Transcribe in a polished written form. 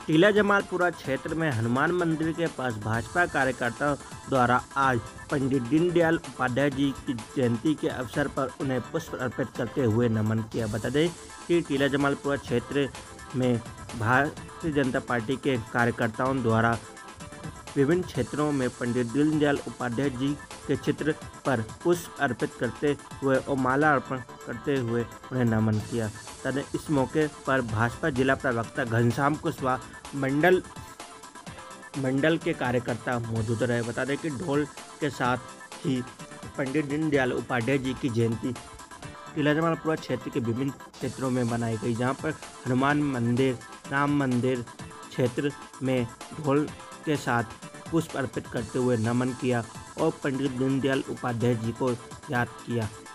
टीला जमालपुरा क्षेत्र में हनुमान मंदिर के पास भाजपा कार्यकर्ताओं द्वारा आज पंडित दीनदयाल उपाध्याय जी की जयंती के अवसर पर उन्हें पुष्प अर्पित करते हुए नमन किया। बता दें कि टीला जमालपुरा क्षेत्र में भारतीय जनता पार्टी के कार्यकर्ताओं द्वारा विभिन्न क्षेत्रों में पंडित दीनदयाल उपाध्याय जी के चित्र पर पुष्प अर्पित करते हुए और माला अर्पण करते हुए उन्हें नमन किया। तथा इस मौके पर भाजपा जिला प्रवक्ता घनश्याम कुशवाहा मंडल के कार्यकर्ता मौजूद रहे। बता दें कि ढोल के साथ ही पंडित दीनदयाल उपाध्याय जी की जयंती टीला जमालपुरा क्षेत्र के विभिन्न क्षेत्रों में मनाई गई, जहां पर हनुमान मंदिर, राम मंदिर क्षेत्र में ढोल के साथ पुष्प अर्पित करते हुए नमन किया और पंडित दीनदयाल उपाध्याय जी को याद किया।